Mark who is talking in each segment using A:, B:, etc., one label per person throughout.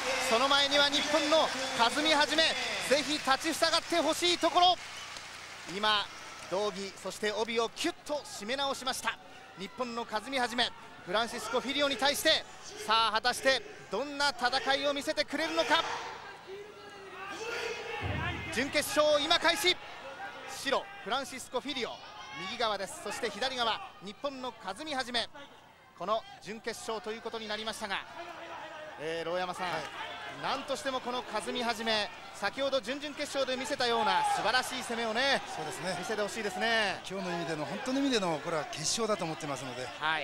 A: その前には日本の和美はじめ、ぜひ立ちふさがってほしいところ。今道着そして帯をキュッと締め直しました日本の和美はじめ。フランシスコ・フィリオに対して、さあ果たしてどんな戦いを見せてくれるのか。準決勝今開始。白フランシスコ・フィリオ右側です。そして左側日本の和美はじめ。この準決勝ということになりましたが、牢山さん、なんとしてもこの和美はじめ、先ほど準々決勝で見せたような素晴らしい攻めをね、そうですね、見せてほしいですね。
B: 今日の意味での、本当の意味でのこれは決勝だと思ってますので、
A: はい、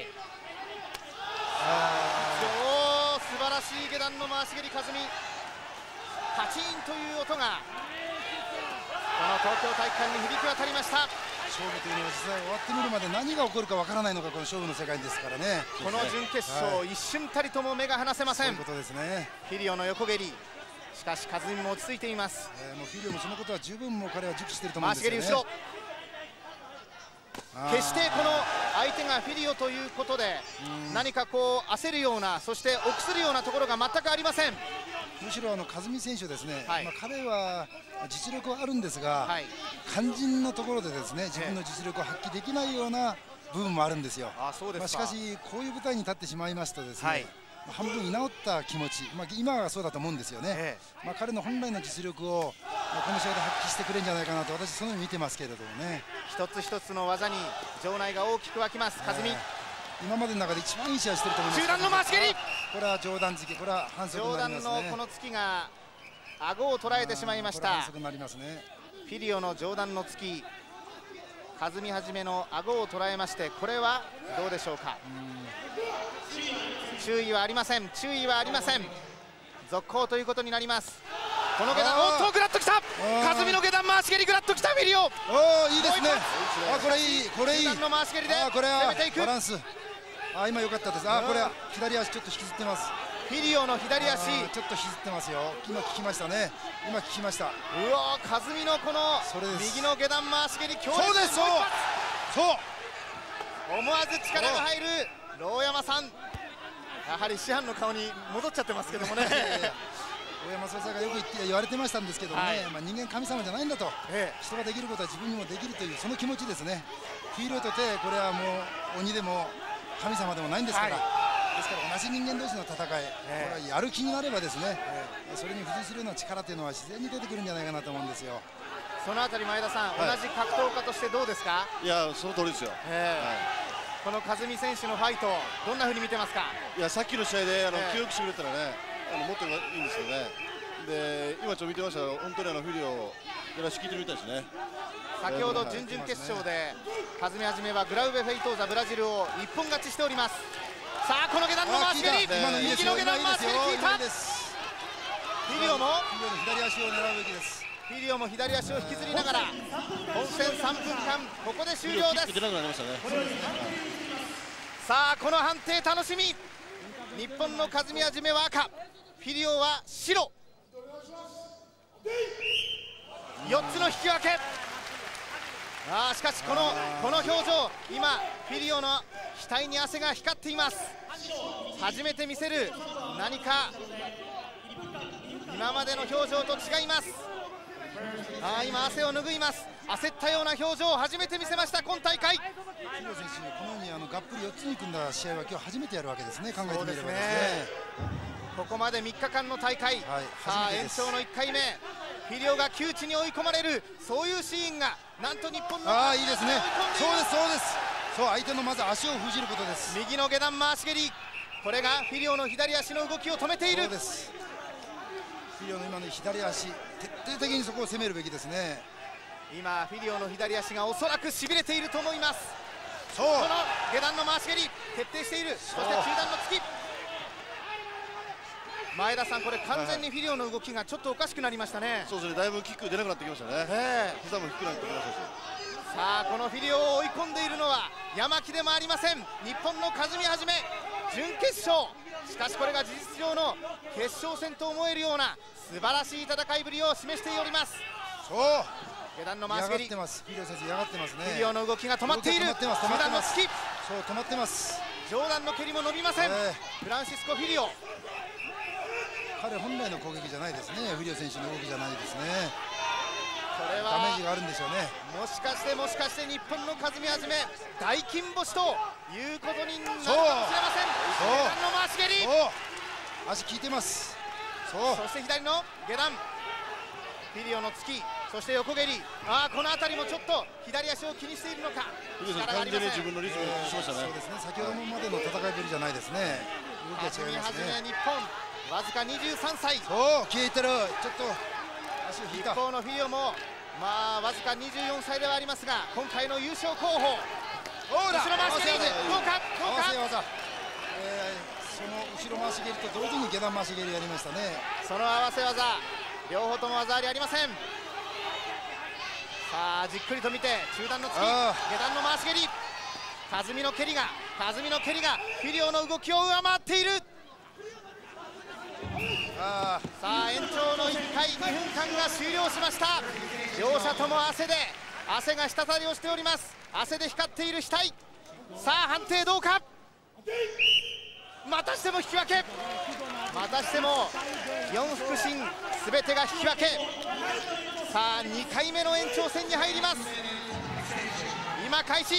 A: 素晴らしい下段の回し蹴り和美、パチンという音がこの東京体育館に響き渡りました。
B: 勝負というのは実際終わってみるまで何が起こるかわからないのがこの勝負の世界ですからね。
A: この準決勝、一瞬たりとも目が離せません。
B: そういうことですね。
A: フィリオの横蹴り、しかし和美も落ち着いています。
B: もうフィリオもそのことは十分もう彼は熟知していると思うんですよね。
A: 回し蹴り後ろ、決してこの相手がフィリオということで何かこう焦るような、そして臆するようなところが全くありません。
B: むしろ和美選手ですね、彼は実力はあるんですが、肝心のところでですね自分の実力を発揮できないような部分もあるんですよ。しかしこういう舞台に立ってしまいますとですね、半分居直った気持ち、今はそうだと思うんですよね。彼の本来の実力をこの試合で発揮してくれるんじゃないかなと私そのように見てますけれどもね。一つ一つの技に場内が大きく沸きます和美。 今までの中で一番いい試合してると思います。
A: 中段の回し蹴り、
B: これは上段突き、これは反則になりますね。
A: 上段のこの突きが顎を捉えてしまいました。
B: 反則になりますね。
A: フィリオの上段の突き、和美はじめの顎を捉えまして、これはどうでしょうか。注意はありません、注意はありません。続行ということになります。この下段、おっとグラッときた、和美の下段回し蹴り、グラッときたフィリオ。
B: いいですね。これいい、これいい。
A: 下段の回し蹴りで攻めていく。
B: バランス。今良かったです。これは左足ちょっと引きずってます。
A: フィリオの左足
B: ちょっと引きずってますよ。今効きましたね。今効きました。
A: うわー、和美のこの右の下段回し蹴り、強烈。
B: そうです、そう。
A: 思わず力が入る牢山さん。やはり師範の顔に戻っちゃってますけどもね。
B: 大山総裁がよく言われてましたんですけどもね、人間神様じゃないんだと、人ができることは自分にもできるというその気持ちですね。フィールドとてこれはもう鬼でも神様でもないんですから、ですから同じ人間同士の戦い、これはやる気になればですね、それに付随するような力というのは自然に出てくるんじゃないかなと思うんですよ。
A: そのあたり前田さん、同じ格闘家としてどうですか。
C: いや、その通りですよ。
A: この和美選手のファイト、どんなふうに見てますか。
C: いや、さっきの試合で協力してくれたらね、もっといいんですよね。で、今ちょっと見てましたが、本当にフィリオをやらし聞いてみたいですね。
A: 先ほど準々決勝で和美はじめはグラウベ・フェイトーザブラジルを一本勝ちしております。さあこの下段の回し蹴り、右の下段回し蹴り効いた。フィリオも
B: 左足を狙うべきです。
A: フィリオも左足を引きずりながら本戦3分間ここで終了です。さあこの判定楽しみ。日本の和美はじめは赤、フィリオは白、4つの引き分け。しかしこの表情、今フィリオの額に汗が光っています。初めて見せる何か今までの表情と違います。今汗を拭います。焦ったような表情を初めて見せました今大会。
B: フィリオ選手、このようにがっぷり4つに組んだ試合は今日初めてやるわけですね。考えてみればですね。
A: ここまで3日間の大会、さあ延長の1回目、フィリオが窮地に追い込まれる、そういうシーンがなんと日本の
B: いいですね。そうです、そうです。そう、相手のまず足を封じることです。
A: 右の下段回し蹴り、これがフィリオの左足の動きを止めている。
B: そうです。フィリオの今の左足、徹底的にそこを攻めるべきですね。
A: 今フィリオの左足がおそらくしびれていると思います。
B: そう、
A: この下段の回し蹴り徹底している。そして中段の突き。前田さん、これ完全にフィリオの動きがちょっとおかしくなりましたね。
C: そうですね、だいぶキック出なくなってきましたね。膝も低くなってきましたし。
A: さあこのフィリオを追い込んでいるのは山木でもありません。日本の和美はじめ、準決勝。しかしこれが事実上の決勝戦と思えるような素晴らしい戦いぶりを示しております。
B: そう、
A: 下段の回し蹴り、
B: フィリオ選手嫌がってますね。
A: フィリオの動きが止まっている。中段の突き、
B: そう、止まってます。
A: 上段の蹴りも伸びません。フランシスコ・フィリオ。
B: 彼本来の攻撃じゃないですね。フリオ選手の動きじゃないですね。
A: これは
B: ダメージがあるんでしょうね。
A: もしかして日本の和美はじめ大金星ということになるかもしれません。下段の回し蹴り、
B: 足効いてます。
A: そして左の下段、フィリオの突き、そして横蹴り。この辺りもちょっと左足を気にしているのか。
C: 完全に自分のリズムにしましたね。
B: そうですね。先ほどまでの戦いぶりじゃないですね。動きが違いますね。
A: 日本わずか23歳。
B: そう消えてる。ちょっと足を引いた。
A: 一方のフィリオもわずか24歳ではありますが、今回の優勝候補。後ろ回し蹴りどうか。
B: その後ろ回し蹴りと同時に下段回し蹴りやりましたね。
A: その合わせ技、両方とも技ありありません。さあじっくりと見て、中段の突き、下段の回し蹴り、和美の蹴りがフィリオの動きを上回っている。さあ延長の1回2分間が終了しました。両者とも汗が滴り落ちております。汗で光っている額。さあ判定どうか。またしても引き分け。またしても4副審全てが引き分け。さあ2回目の延長戦に入ります。今開始。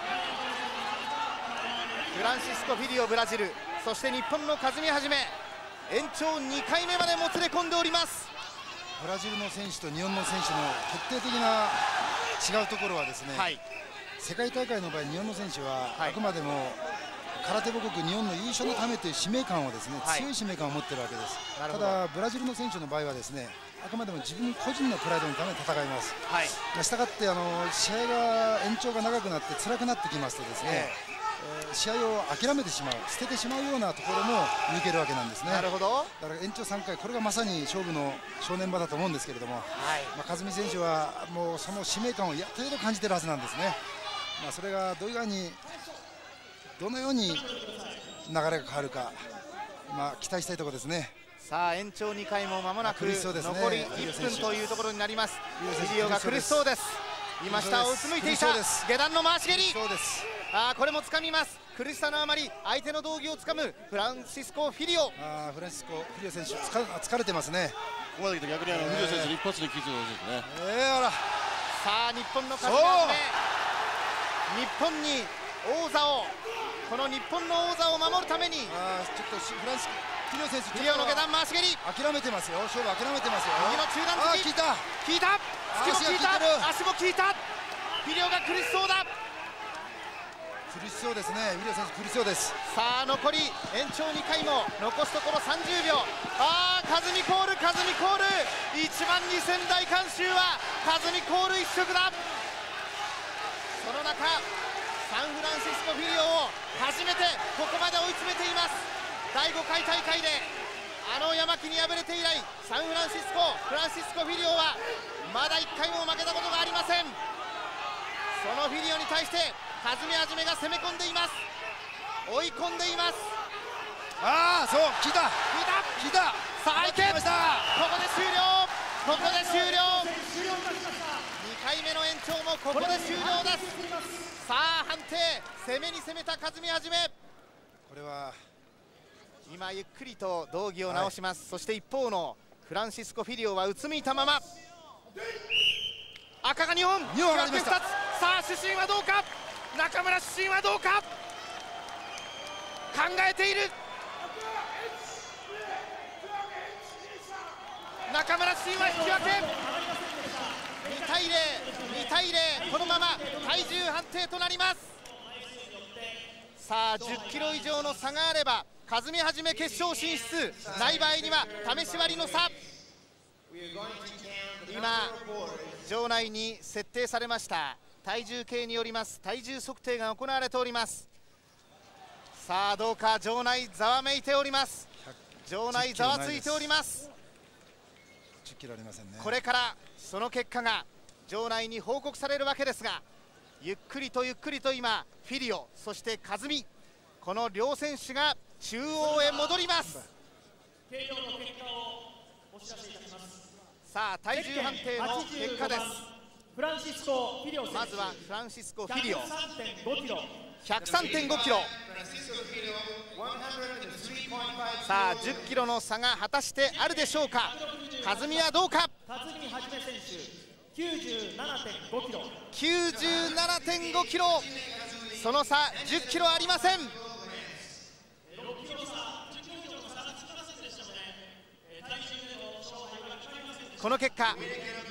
A: フランシスコ・フィリオブラジル、そして日本の和美はじめ、延長2回目までもつれ込んでおります。
B: ブラジルの選手と日本の選手の決定的な違うところはですね、世界大会の場合日本の選手はあくまでも空手母国日本の優勝のためという使命感をですね、強い使命感を持っているわけです。ただブラジルの選手の場合はですね、あくまでも自分個人のプライドのために戦います。したがって試合が延長が長くなって辛くなってきますとですね、試合を諦めてしまう、捨ててしまうようなところも抜けるわけなんですね。
A: なるほど。
B: だから延長3回、これがまさに勝負の正念場だと思うんですけれども、和美選手はもうその使命感をやっと程度感じているはずなんですね。それがどのように流れが変わるか、期待したいところですね。
A: さあ延長2回も間もなく残り1分というところになります。フィリオが苦しそうです。今下をうつむいていた下段の回し蹴り。これも掴みます。苦しさのあまり相手の道着を掴むフランシスコ・フィリオ。
B: フランシスコ・フィリオ選手疲れてますね。
C: ここまで来て逆にフィリオ選手に一発で気づいてほしいですね。
A: さあ日本の勝ちはじめ、日本にこの日本の王座を守るために、
B: ちょっとフランシスコ・フィリオ選手、
A: フィリオの下段回し蹴り
B: 諦めてますよ。勝負諦めてますよ。
A: 右の中段突き、効いた、突きも効いた、足も効いた。フィリオが苦しそうだ。
B: 苦しそうですね。フィリオ選手苦しそうです。
A: さあ残り延長2回も残すところ30秒。和美コール、1万2000大観衆は和美コール一色だ。その中サンフランシスコ・フィリオを初めてここまで追い詰めています。第5回大会で山木に敗れて以来、フランシスコ・フィリオはまだ1回も負けたことがありません。そのフィリオに対して和美はじめが攻め込んでいます。追い込んでいます。
B: そう効いた。
A: さあいけ、ここで終了。2回目の延長もここで終了です。さあ判定、攻めに攻めた和美はじめ。
B: これは
A: 今ゆっくりと道着を直します。そして一方のフランシスコ・フィリオはうつむいたまま。赤が2本、
B: 2本ありました。
A: さあ主審はどうか、中村主審はどうか、考えている。中村主審は引き分け。2対0、このまま体重判定となります。さあ10キロ以上の差があれば和美はじめ決勝進出、ない場合には試し割りの差。今場内に設定されました体重計によります体重測定が行われております。さあどうか、場内ざわめいております。場内ざわついております。
B: 10キロありませんね。
A: これからその結果が場内に報告されるわけですが、ゆっくりと今フィリオ、そして和美、この両選手が中央へ戻ります。さあ体重判定の結果です。まずはフランシスコ・フィリオ 103.5 キロ、 さあ10キロの差が果たしてあるでしょうか。和美はどうか。
D: 辰巳はじめ選手 97.5 キロ、
A: 97.5 キロ、その差10キロありません。この結果